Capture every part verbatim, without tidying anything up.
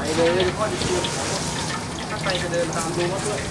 เลยพ่อจะดูถ้าไปจะเดินตามดูมาด้วย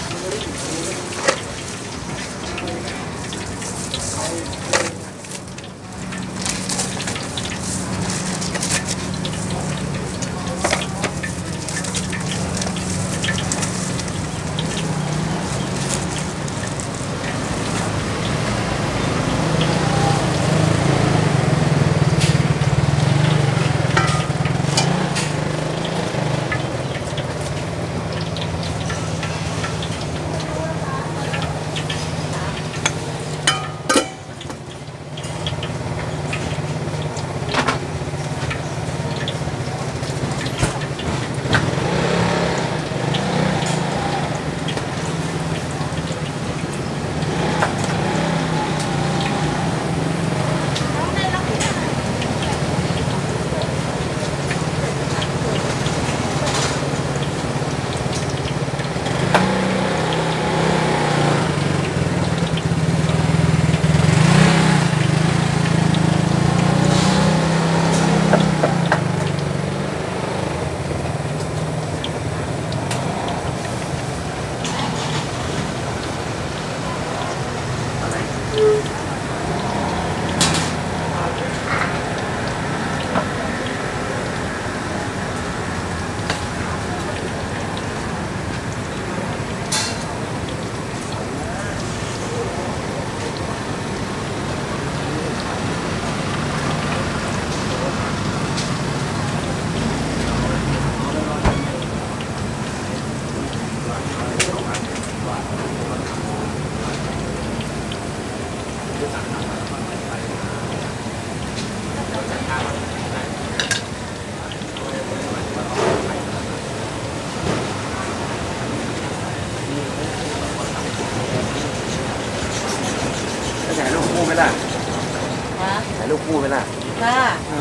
ถ่ายรูปคู่ไหมล่ะถ่ายรูปคู่ไหมล่ะค่ะ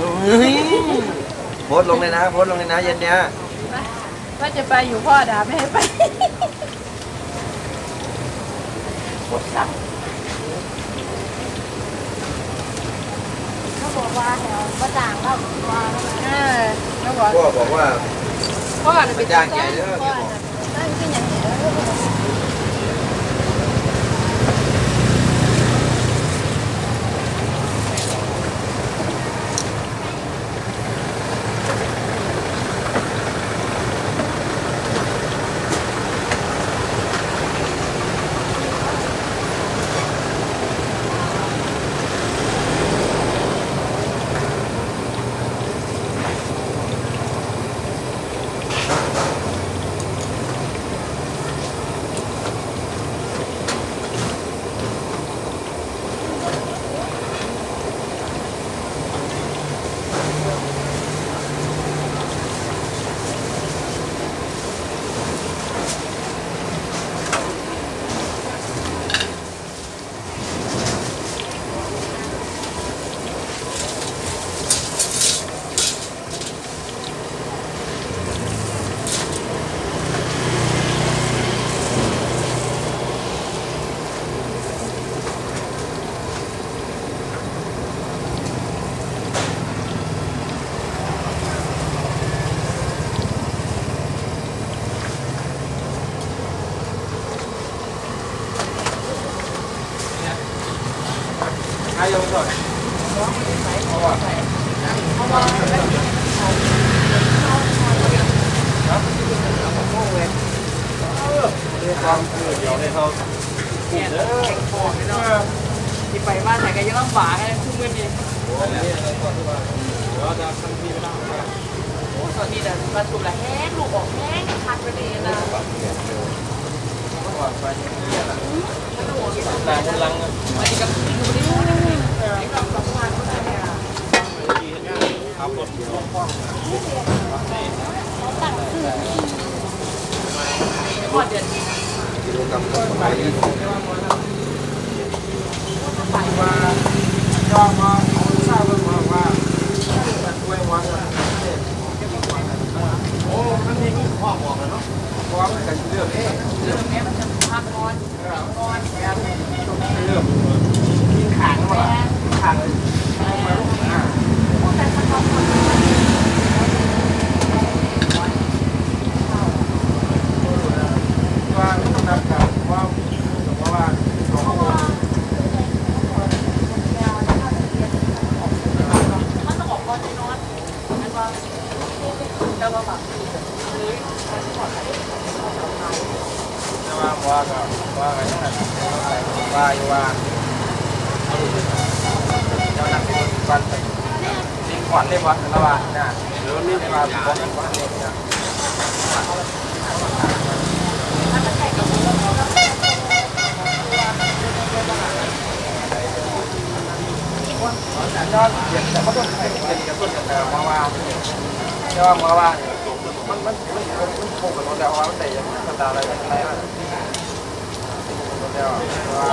โพสลงเลยนะโพสลงเลยนะเย็นเนี้ยว่าจะไปอยู่พ่อด่าไม่ให้ไปโพสสั่งเขาบอกว่าแถวประจ่างเขาว่าเออเขาบอกพ่อบอกว่าพ่อจะไปจ้างใหญ่เด้อพ่อนั่นเป็นอย่างนี้ให้ยงก่อนเพราะว่าเพราะว่าที่ไปบ้านไหนก็ยังลำบากเลยทุกเมื่อนี้เราจะทำทีไม่ได้โอ้ตอนนี้เดี๋ยวมาถูกละแห้งลูกออกแห้งคันไปเลยนะแต่พลังอันนี้กับพี่ดูดิไอ้กล่องสองพันก็ได้เนี่ยครับรถตั้งชื่อพอเดือนกิโลกรัมละร้อยยี่สิบว่าจองมาทราบว่าว่าด้วยวันโอ้มันมีลูกพ่อบอกเลยเนาะพ่อมันกันเรื่องนี้เรื่องนี้มันจะพักนอนนอนแกมีตรงนี้เรื่องกินขางมาขางเลยมาลูกอ่าแบบเลยถอดอะไรแต่ว่าว่าก็ว่าไงนั่นว่าอยู่ว่าเจ้านักเป็นวันจริงก่อนเรียกว่าระหว่างนะหรือนี่เรียกว่าบอกกันว่าเนี่ยนะยอดเย็นแต่ก็ต้องเย็นกับต้นกันแต่มาว่าแต่ว่ามาว่ามันมันมันมันโผล่กันแต่ว่ามันแต่ยังกระตาอะไรกันอะไรมันเดี๋ยวว่า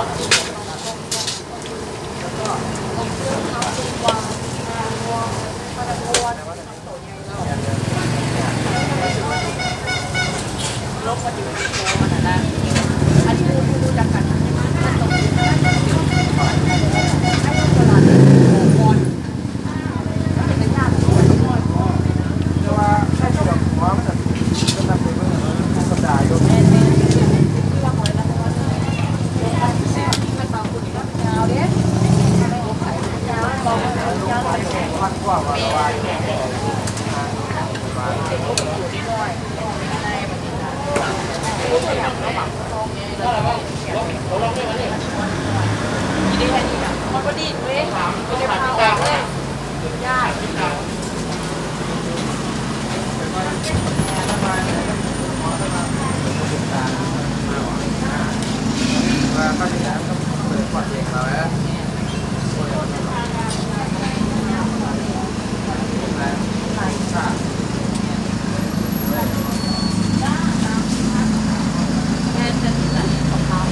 ลบมาอยู่ในโซ่มันนะอันนี้ผู้รู้จักกันมันตรงนี้ให้ตลาดบอลเป็นญาติคนน้อยก็แต่ว่าใช่ที่แบบหัวมันจะเป็นแบบเป็นสัปดาห์อยู่แม่แม่ที่ว่าหอยละครมันบางคนก็ยาวเด้ไม่โอเคยาวบอกยาวเลยมันกว่าว่าว่าเป็นผู้อยู่ที่น้อยในประเทศไทยผู้บริหารระหว่างท้องเนี่ยดีแค่นี้อ่ะมันก็ดีด้วยไม่ได้พาออกเลยยากว่าก็จะได้ก็เปิดพอดเองเราแล้วแค่จะที่ไหนของเขา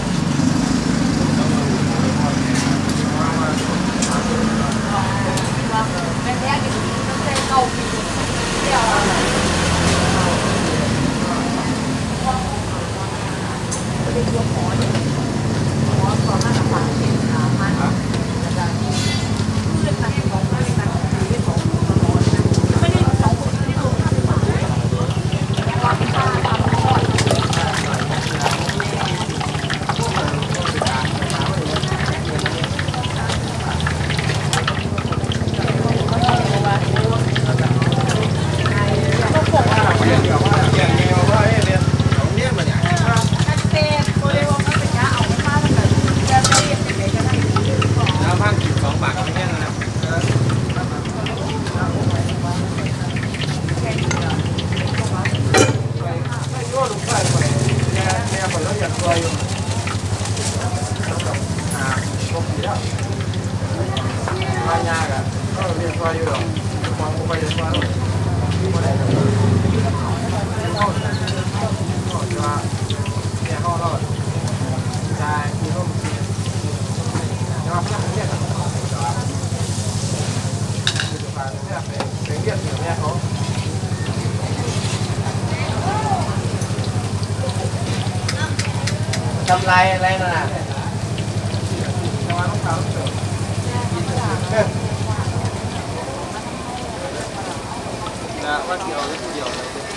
ว่าแม่แม่กินตั้งแต่เก้าปีเดียวไม่ได้ยกหมอเนี่ยหมอสอนมาจากฝั่งเชียงรายมันอาจารย์ที่เรื่องการของไม่ได้การของชีวิตของหมอนะไม่ได้สองคนที่ลงทำฝ่าความฆ่าความทอดทำไรอะไรน่ะนะว่าเดียวเดียว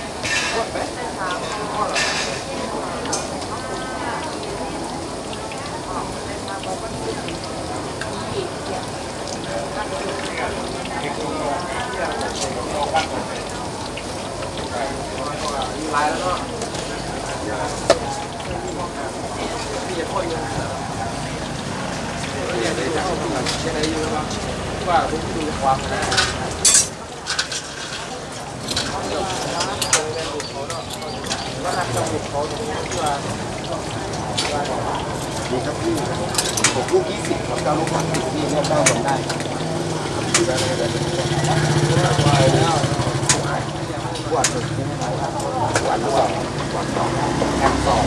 ลายแล้วเนาะที่จะพ่อยยังยังได้จับยังได้อยู่ว่าว่าผมดูความนะว่านักจับเขาตรงนี้ที่ว่าดีครับพี่หกลูกยี่สิบครับเก้าลูกสามสิบพี่ก็เก้าคนได้ดูได้เลยได้แล้วหวานหนึ่งหวานสองหวานสองแอมสอง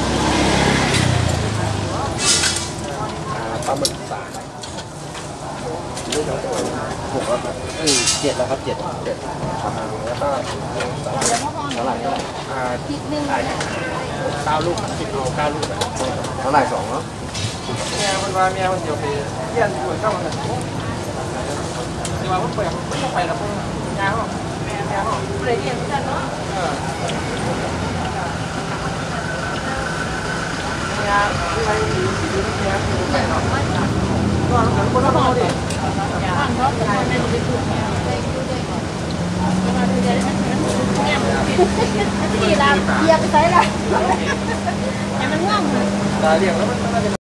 ปลาหมึกสามลูกหกแล้วครับเออเจ็ดแล้วครับเจ็ดเจ็ดแล้วก็เท่าไหร่เท่าไหร่อ่าทิศหนึ่งเก้าลูกสิบโลเก้าลูกเท่าไหร่สองเนาะเมียมันว่าเมียมันเดียวไปเยี่ยนด้วยเข้ามาเลยที่ว่ามันเปิดมันต้องไปแล้วพวกยาเขาแม่ยาเขาเปลี่ยนกันเนาะยาที่ไปดีดียาคือไปเนาะก็เหมือนคนละห้องดิยาเขาจะไม่ได้ถูกเนี่ยได้ดูได้ก่อนมาดูได้ไหมเนี่ยที่เราเหยียบไปใส่ละให้มันง่วงตาเรียงแล้วมัน